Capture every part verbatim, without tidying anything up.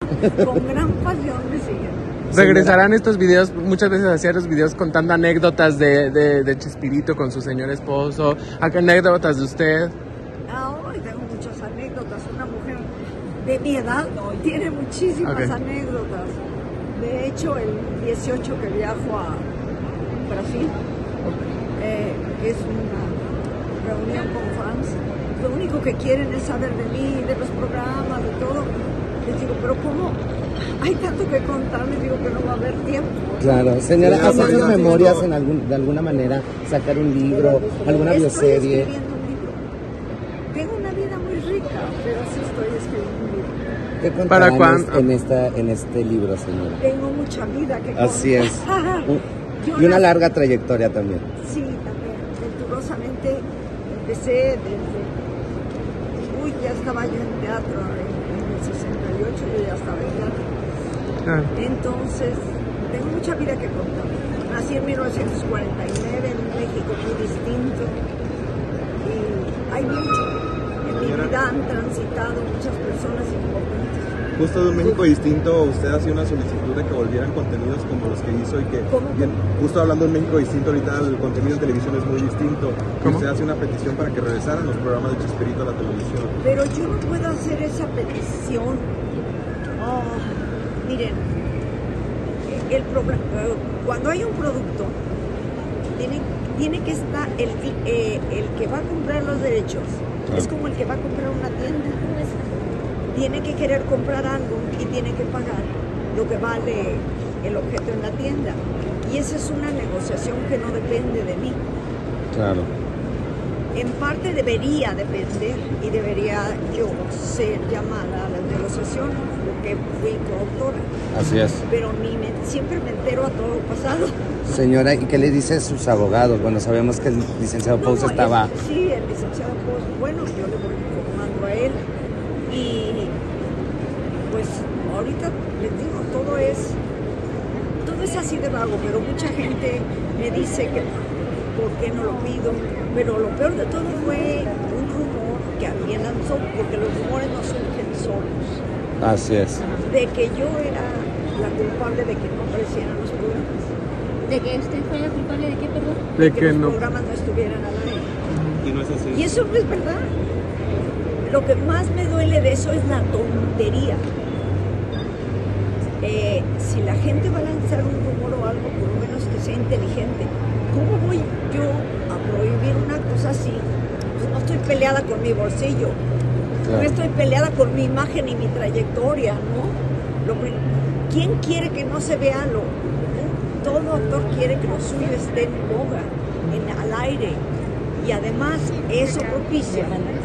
con gran pasión me siguen. ¿Regresarán estos videos? Muchas veces hacían los videos contando anécdotas de, de, de Chespirito con su señor esposo. ¿A qué anécdotas de usted? Ah, hoy tengo muchas anécdotas. Una mujer de mi edad hoy tiene muchísimas okay. anécdotas. De hecho, el dieciocho que viajo a Brasil, eh, es una reunión con fans. Lo único que quieren es saber de mí, de los programas, de todo. Les digo, pero ¿cómo? Hay tanto que contar, les digo que no va a haber tiempo. Claro, señora, ¿hacer sus memorias en algún, de alguna manera? ¿Sacar un libro, alguna estoy bioserie? Estoy escribiendo un libro. Tengo una vida muy rica, pero sí estoy escribiendo un libro. ¿Qué contarán en, esta, en este libro, señora? Tengo mucha vida que contar. Así es. Y una larga trayectoria también. Sí, también. Venturosamente empecé desde... Uy, ya estaba yo en teatro, en el sesenta y ocho yo ya estaba en teatro. Ah. Entonces, tengo mucha vida que contar. Nací en mil novecientos cuarenta y nueve en un México muy distinto. Y hay mucho. En mi vida han transitado muchas personas importantes. Justo de un México distinto, usted hacía una solicitud de que volvieran contenidos como los que hizo y que, bien, justo hablando de un México distinto, ahorita el contenido en televisión es muy distinto. ¿Cómo? Usted hace una petición para que regresaran los programas de Chespirito a la televisión. Pero yo no puedo hacer esa petición. Oh, miren, el problema, cuando hay un producto, tiene, tiene que estar el, eh, el que va a comprar los derechos, claro. Es como el que va a comprar una tienda. Tiene que querer comprar algo y tiene que pagar lo que vale el objeto en la tienda. Y esa es una negociación que no depende de mí. Claro. En parte debería depender y debería yo ser llamada a las negociaciones, porque fui coautora. Así es. Pero ni me, siempre me entero a todo lo pasado. Señora, ¿y qué le dicen sus abogados? Bueno, sabemos que el licenciado no, Pous estaba... Es, sí, el licenciado Pous, bueno, yo le voy informando a él. Y pues ahorita les digo, todo es todo es así de vago, pero mucha gente me dice que por qué no lo pido, pero lo peor de todo fue un rumor que alguien lanzó, porque los rumores no surgen solos. Así es. De que yo era la culpable de que no aparecieran los programas. ¿De que usted fue la culpable de qué, perdón? De, de que, que los no. programas no estuvieran al aire. Y no es así. Y eso no es verdad. Lo que más me duele de eso es la tontería. Eh, si la gente va a lanzar un rumor o algo, por lo menos que sea inteligente. ¿Cómo voy yo a prohibir una cosa así? Pues no estoy peleada con mi bolsillo, claro. No estoy peleada con mi imagen y mi trayectoria, ¿no? Lo, ¿Quién quiere que no se vea lo? Todo actor quiere que lo suyo esté en boga, en, al aire. Y además eso propicia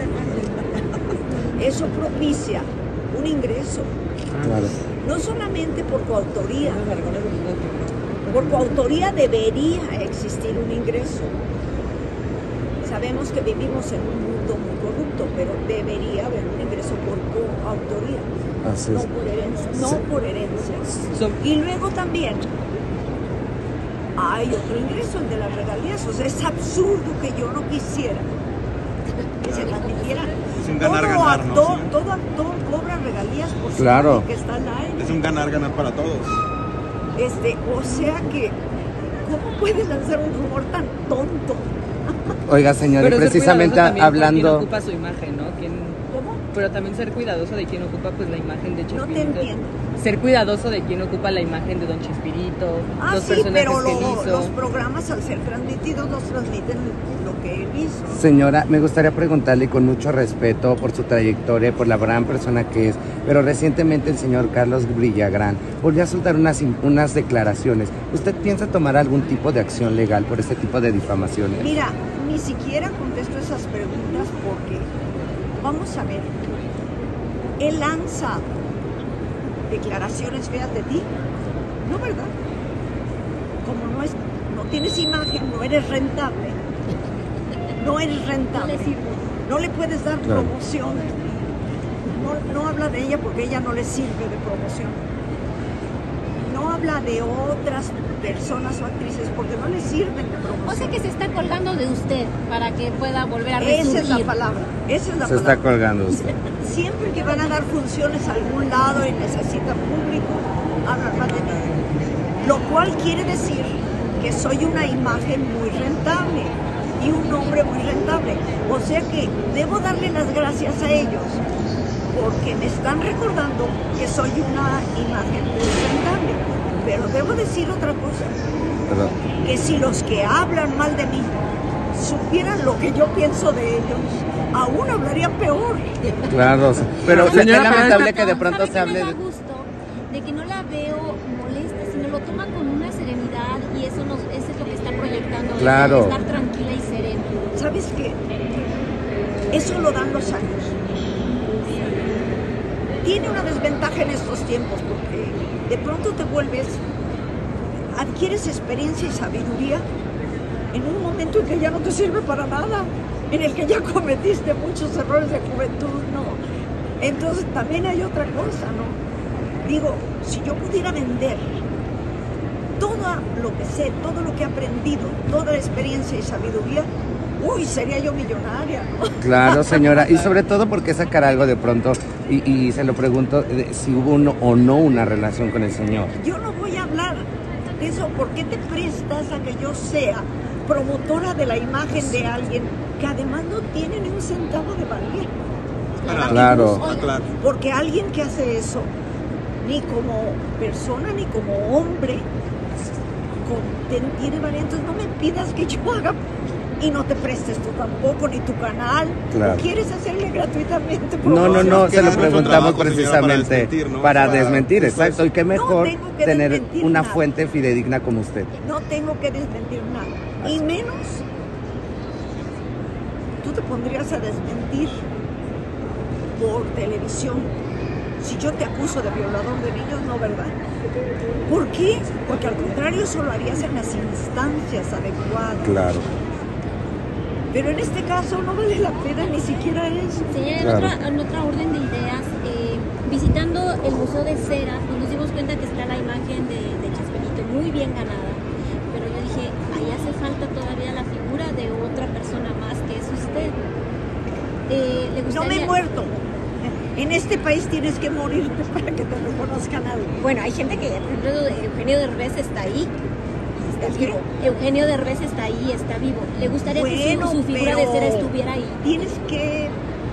Eso propicia un ingreso, claro. No solamente por coautoría, por coautoría debería existir un ingreso. Sabemos que vivimos en un mundo muy corrupto, pero debería haber un ingreso por coautoría, no por herencia, no sí. por herencias. Y luego también hay otro ingreso, el de las regalías. O sea, es absurdo que yo no quisiera que se transmitieran. Es un ganar, todo ganar, actor, ¿no? todo actor cobra regalías por claro. que está al aire. Es un ganar, ganar para todos. Este, o sea que, ¿cómo puedes lanzar un rumor tan tonto? Oiga, señora, pero precisamente hablando... Quien ocupa su imagen, ¿no? ¿Quién... ¿Cómo? Pero también ser cuidadoso de quien ocupa pues la imagen de Chespirito. No te entiendo. Ser cuidadoso de quien ocupa la imagen de Don Chespirito, ah, los sí, personajes pero lo, que él hizo. Los programas al ser transmitidos los transmiten lo que él hizo. Señora, me gustaría preguntarle con mucho respeto por su trayectoria, por la gran persona que es, pero recientemente el señor Carlos Villagrán volvió a soltar unas, unas declaraciones. ¿Usted piensa tomar algún tipo de acción legal por este tipo de difamaciones? Mira, ni siquiera contesto esas preguntas porque, vamos a ver, él lanza declaraciones feas de ti, ¿no, verdad? Como no es, no tienes imagen, no eres rentable, no eres rentable, no le puedes dar claro. promoción, no, no habla de ella porque ella no le sirve de promoción. no habla de otras personas o actrices porque no le sirven de promoción. O sea que se está colgando de usted para que pueda volver a Esa resurgir. es la palabra, esa es la Se palabra. está colgando usted. Siempre que van a dar funciones a algún lado y necesitan público, hablan mal de mí. Lo cual quiere decir que soy una imagen muy rentable y un nombre muy rentable. O sea que debo darle las gracias a ellos porque me están recordando que soy una imagen muy rentable. Pero debo decir otra cosa, Perdón. que si los que hablan mal de mí supieran lo que yo pienso de ellos, aún hablarían peor. Claro, pero Señora, es pero lamentable esta- que de pronto ¿Sabe se qué hable me da de... gusto? De que no la veo molesta, sino lo toma con una serenidad y eso, nos, eso es lo que está proyectando. Claro. Estar tranquila y serena. ¿Sabes qué? Eso lo dan los años. Tiene una desventaja en estos tiempos porque de pronto te vuelves, adquieres experiencia y sabiduría en un momento en que ya no te sirve para nada, en el que ya cometiste muchos errores de juventud, ¿no? Entonces también hay otra cosa, ¿no? Digo, si yo pudiera vender todo lo que sé, todo lo que he aprendido, toda la experiencia y sabiduría, uy, sería yo millonaria, ¿no? Claro, señora, y sobre todo porque sacar algo de pronto, y, y se lo pregunto, de si hubo uno o no una relación con el señor. Yo no voy a hablar de eso. ¿Por qué te prestas a que yo sea promotora de la imagen de alguien que además no tiene ni un centavo de valer? Claro. Claro. Ah, claro. Porque alguien que hace eso, ni como persona ni como hombre, con- ten- tiene valor. Entonces no me pidas que yo haga y no te prestes tú tampoco, ni tu canal. Claro. ¿O quieres hacerle gratuitamente No, no, promoción? no, Que se lo es nuestro preguntamos trabajo, señora, precisamente para desmentir, ¿no? para Para- desmentir, justo exacto, eso. y qué mejor tengo que tener desmentir una nada. fuente fidedigna como usted. No tengo que desmentir nada. Y menos, tú te pondrías a desmentir por televisión si yo te acuso de violador de niños, no, ¿verdad? ¿Por qué? Porque al contrario, eso lo harías en las instancias adecuadas. Claro. Pero en este caso no vale la pena ni siquiera eso. Señora, en, Claro. otra, en otra orden de ideas, eh, visitando el Museo de Cera, pues nos dimos cuenta que está la imagen de, de Chespirito muy bien ganada, pero yo dije, ahí hace falta todavía la figura de otra persona más que es usted. Eh, ¿le No gustaría... me he muerto. En este país tienes que morirte para que te reconozcan algo. Bueno, hay gente que, por ejemplo, Eugenio Derbez está ahí. Está ¿El qué? vivo. Eugenio Derbez está ahí, está vivo. ¿Le gustaría que Bueno, su, su figura pero de Cera estuviera ahí? Tienes que...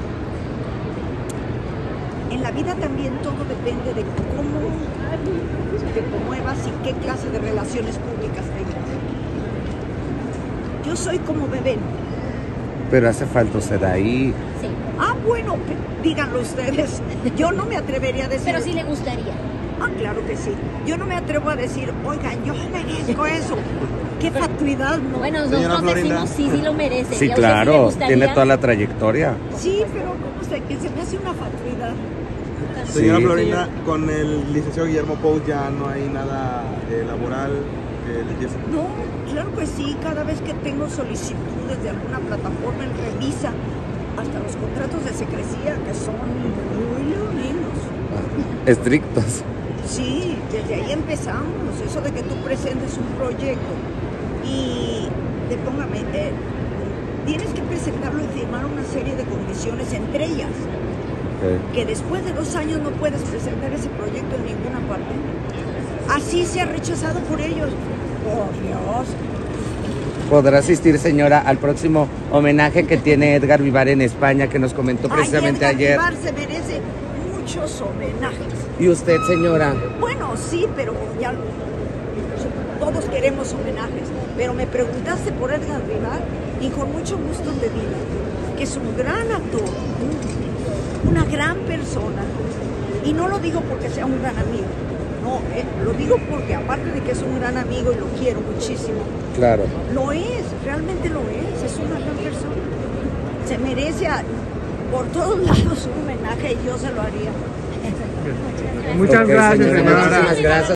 En la vida también todo depende de cómo te promuevas y qué clase de relaciones públicas tengas. Yo soy como bebé. Pero hace falta usted ahí. Sí. Ah, bueno, p- díganlo ustedes. Yo no me atrevería a decir... Pero sí le gustaría. Ah, claro que sí. Yo no me atrevo a decir, oigan, yo merezco eso. Qué fatuidad, ¿no? Bueno, Señora nosotros Florinda. decimos sí, sí lo merece. Sí, ¿Y a usted sí le claro, gustaría? tiene toda la trayectoria. Sí, pero ¿cómo se, que se me hace una fatuidad? Señora Sí. Florinda, con el licenciado Guillermo Pou ya no hay nada eh, laboral que le empiece. No, claro que sí. Cada vez que tengo solicitudes de alguna plataforma, él revisa hasta los contratos de secrecía, que son muy leoninos. Estrictos. Sí, desde ahí empezamos. Eso de que tú presentes un proyecto y te pongan, eh, tienes que presentarlo y firmar una serie de condiciones, entre ellas Ok. que después de dos años no puedes presentar ese proyecto en ninguna parte. Así se ha rechazado por ellos. Por Dios. ¿Podrá asistir, señora, al próximo homenaje que tiene Edgar Vivar en España, que nos comentó precisamente Ay, Edgar ayer? Vivar se merece muchos homenajes. ¿Y usted, señora? Bueno, sí, pero ya lo- todos queremos homenajes. Pero me preguntaste por Edgar Vivar y con mucho gusto te digo que es un gran actor, una gran persona. Y no lo digo porque sea un gran amigo. No, eh, lo digo porque aparte de que es un gran amigo y lo quiero muchísimo, Claro. lo es, realmente lo es, es una gran persona. Se merece a- por todos lados un homenaje y yo se lo haría. Muchas Ok, gracias, señora, señora. muchísimas gracias.